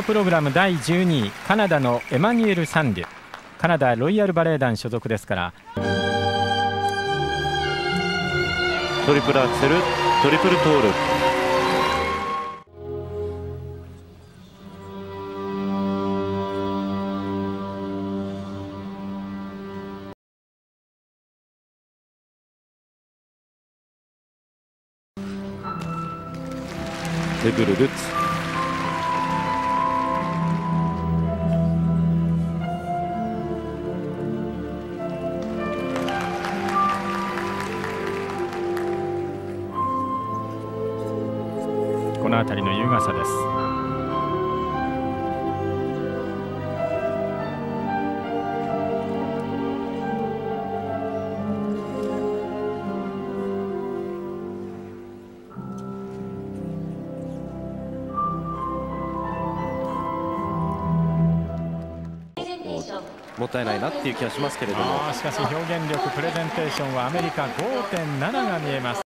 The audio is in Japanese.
プログラム第12位、カナダのエマニュエル・サンデュ、カナダロイヤルバレエ団所属ですから。 トリプルアクセル、トリプルトーループ。ダブルルッツ。 この辺りの優雅さです。 もったいないなっていう気がしますけれども、 しかし表現力、プレゼンテーションはアメリカ 5.7 が見えます。